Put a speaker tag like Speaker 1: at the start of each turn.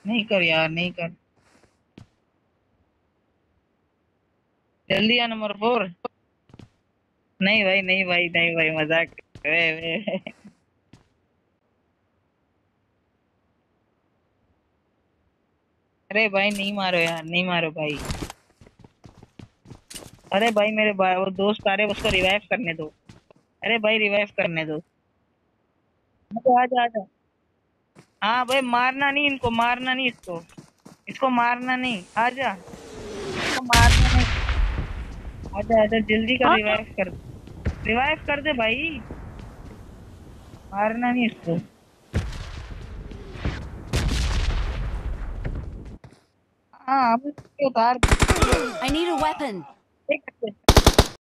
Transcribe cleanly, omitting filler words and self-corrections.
Speaker 1: नहीं कर यार, नहीं कर। जल्दी आ नंबर 4। नहीं भाई, नहीं भाई, नहीं भाई, मजाक। वे। अरे भाई नहीं मारो यार, नहीं मारो भाई। अरे भाई मेरे भाई वो दोस्त आ रहे, उसको रिवाइव करने दो। अरे भाई रिवाइव करने दो। तो आजा आजा। हाँ भाई, मारना नहीं इनको, मारना नहीं इसको। इसको मारना नहीं, आजा। इसको मारना नहीं। आजा आजा, जल्दी कर,
Speaker 2: हाँ।
Speaker 1: रिवाइव कर। रिवाइव कर दे भाई। मारना नहीं इसको। हाँ अब इसको उतार दे।
Speaker 3: I need a weapon.
Speaker 1: देख सकते हैं।